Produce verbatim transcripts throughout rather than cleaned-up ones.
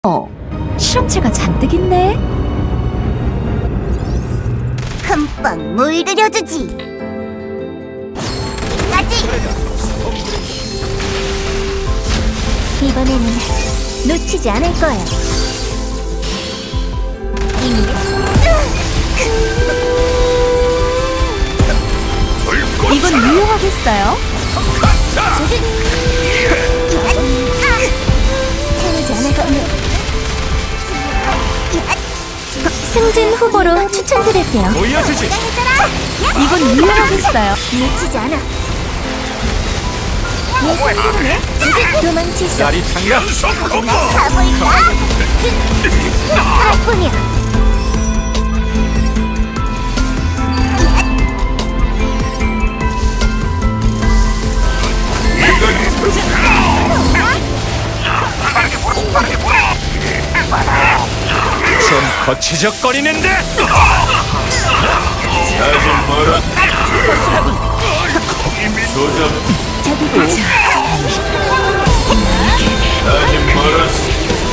어, 실험체가 잔뜩 있네. 흠뻑 물들여주지. 까지. 이번에는 놓치지 않을 거야. 이미. 이건 유용하겠어요. 차리지 않을 거야. 승진 후보로 추천드릴게요. 보여주지. 이건 유용하겠어요. 놓치지 않아. 예상대로네. 도망칠 수 없어. 짜릿한가? 가볼까? 아뿐이야. 좀 거치적거리는데. 아직 멀어. 조점. 저기 보자. 아직 멀었어.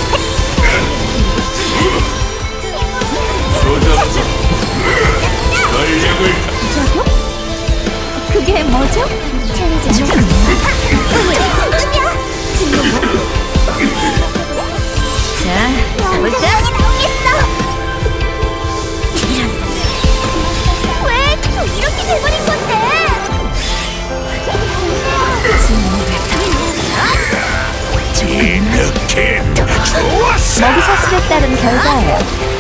조점. 전력을. 저거? 그게 뭐죠? 차리지 않을 거야. 자, 가볼까? 왜 또 이렇게 돼버린 건데? 이 느낌 좋았어. 먹이사슬에 따른 결과예요.